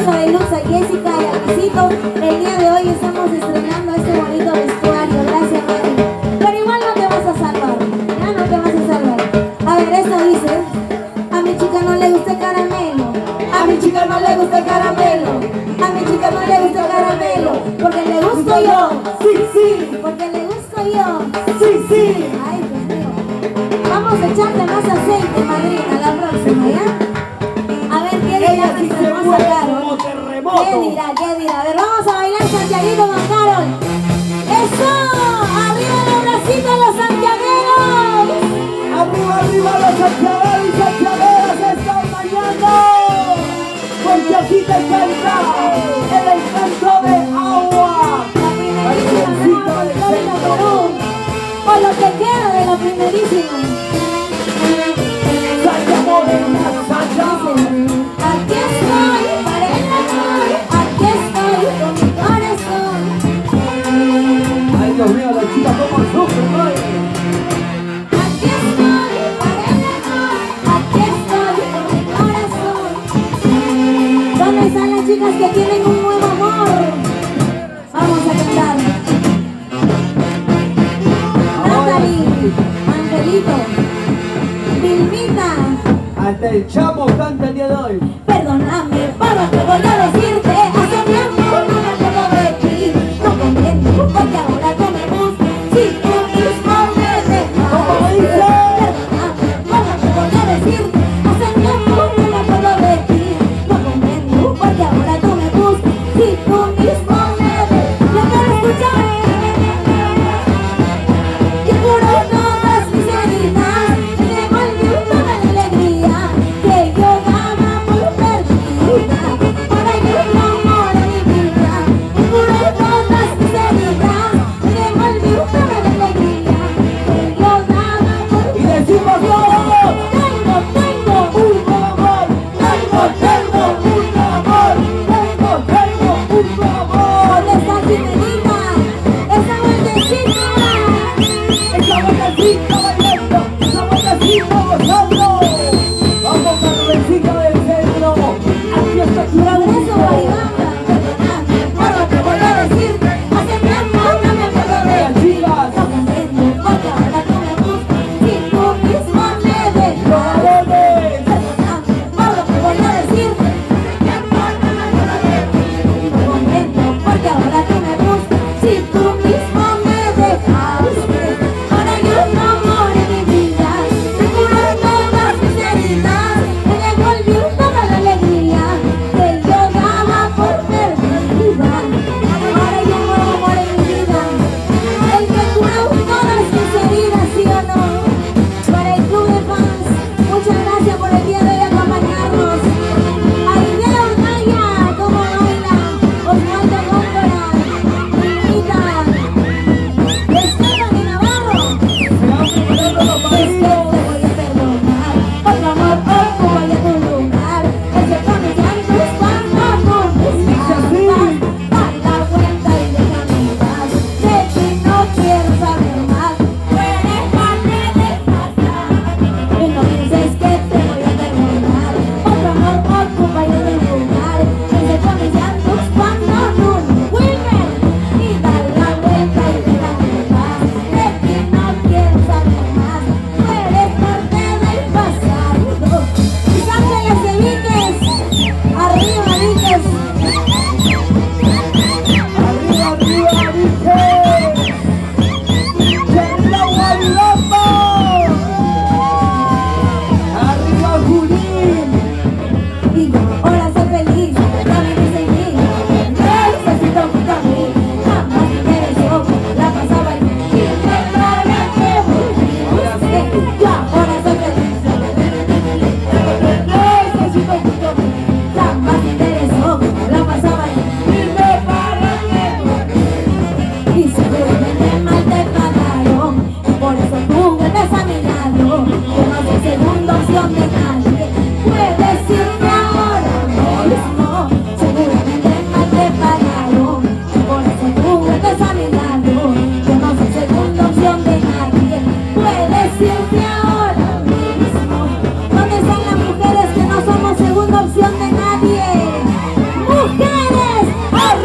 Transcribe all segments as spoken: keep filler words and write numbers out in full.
hermosa Deluxa Jessica y a Luisito. El día de hoy estamos estrenando este bonito vestuario. Gracias, Mari. Pero igual no te vas a salvar. Ya no te vas a salvar. A ver, esto dice: a mi chica no le gusta el caramelo. A mi chica no le gusta el caramelo. A mi chica no le gusta el caramelo. Porque le gusto yo. Sí, sí. Porque le gusto yo. Sí, sí. Ay, Dios mío. Vamos a echarle más aceite, madrina, la próxima, ¿ya? A ver, ¿qué dirá Ella sí nuestra se hermosa mueve Carol? como terremoto. ¿Qué dirá? ¿Qué dirá? A ver, vamos a bailar Santiaguito con Carol. ¡Eso! ¡Arriba los bracitos, los santiagueros! Arriba, arriba los santiagueros y santiagueras están bailando. Porque aquí te canta el encanto de agua. La primerísima nueva folclórica Perú. O lo que queda de la primerísima. Sacha morena, Sacha. Aquí estoy para el amor. Aquí estoy con mi corazón. Ay, Dios mío, la chica como sufre, ¿no? Aquí estoy para el amor. Aquí estoy con mi corazón. ¿Dónde están las chicas que tienen un nuevo amor? Vamos a cantar. Natalie, Angelito, Vilmita. Hasta el chamo canta el día de hoy. Perdóname por lo que voy a decirte. Hace tiempo no me acuerdo de ti. No comprendo porque ahora tú me buscas. Si tú mismo me dejas. ¿Cómo dice? Perdóname por lo que voy a decirte. Hace tiempo no me acuerdo de ti. No comprendo porque ahora tú me buscas. Si tú mismo me dejas. Yo quiero escuchar que curó todas mis heridas y devolvió toda la alegría que yo daba por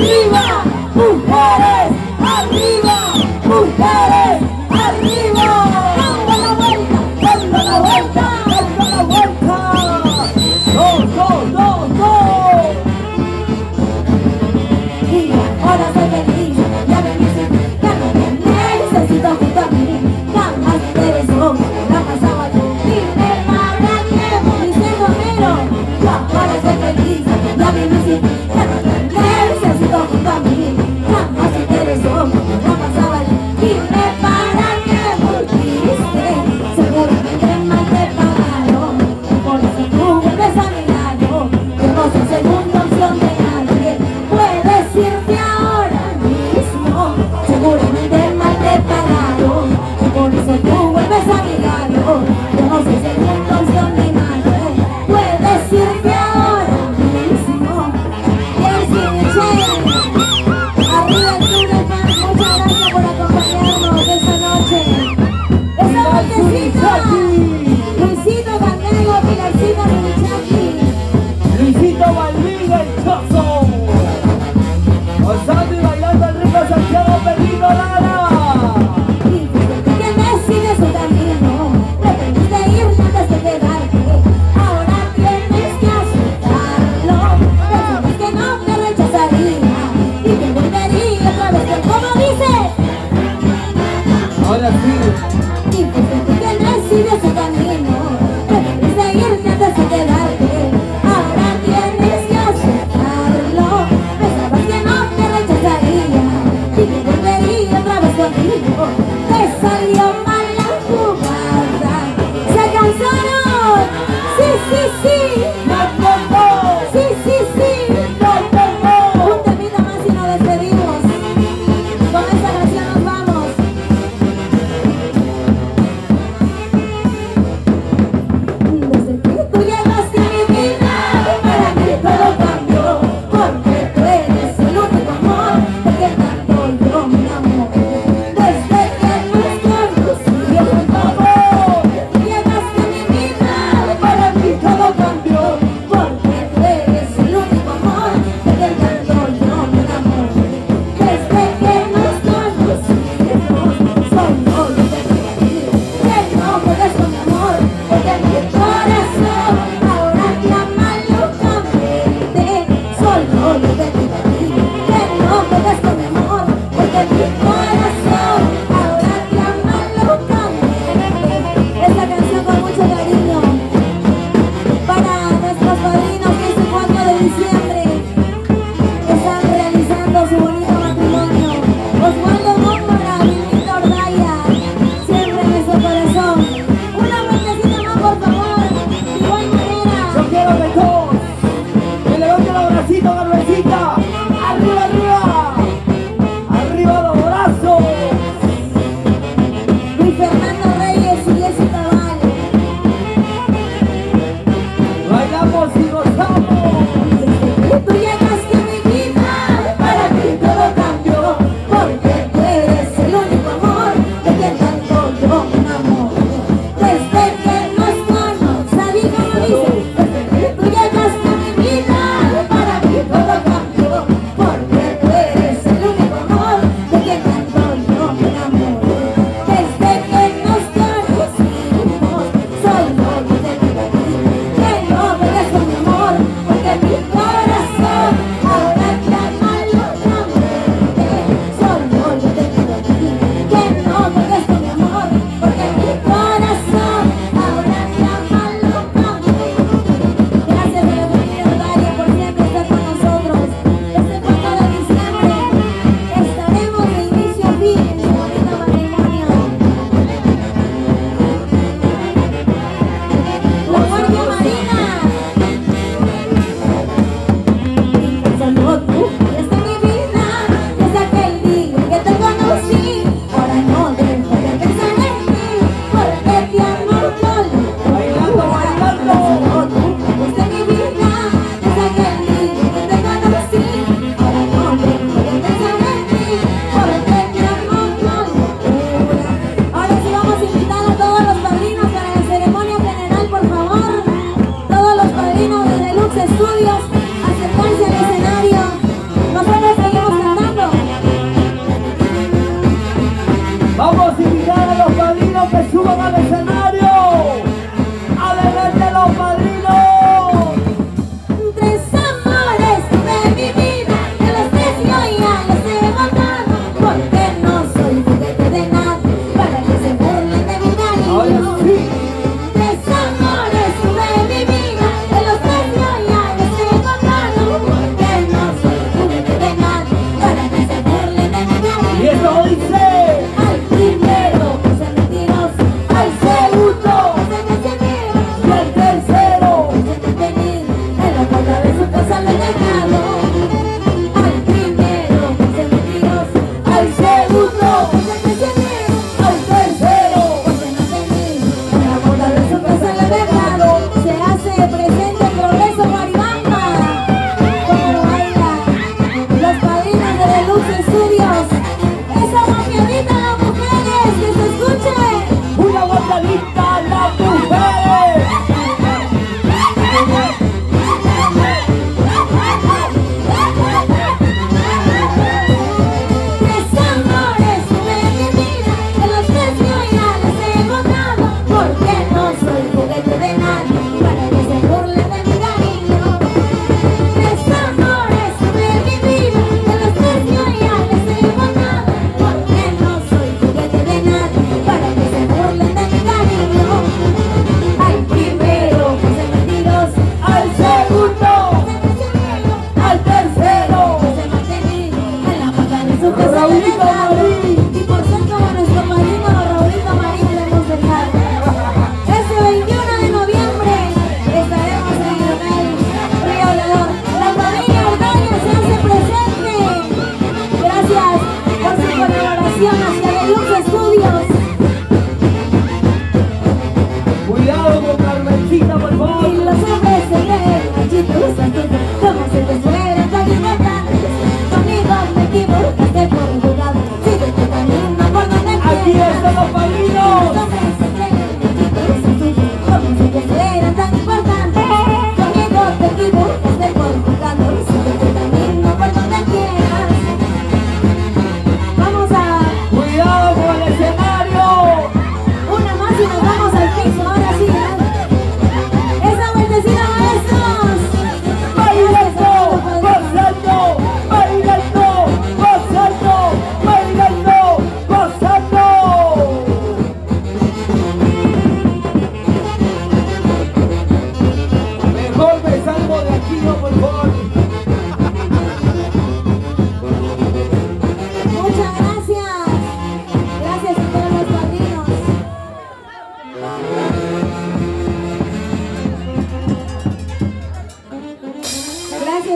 arriba, mujeres, arriba, mujeres, arriba. Dando la vuelta, Dando la vuelta, dando la vuelta. Dos, dos, dos, dos. y ahora soy feliz, ya me dicen, ya no me necesito junto a mí, jamás me interesó, la pasaba yo, y me manda tiempo, dice Romero, yo ahora soy feliz, ya me dicen, ya no me necesito junto a mí, jamás me interesó, la pasaba yo, y me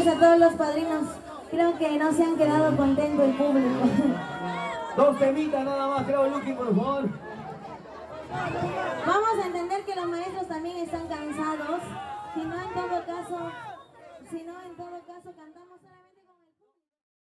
gracias a todos los padrinos. Creo que no se han quedado contentos el público. Dos temitas nada más, creo, Lucky, por favor. Vamos a entender que los maestros también están cansados. Si no, en todo caso, si no, en todo caso, cantamos.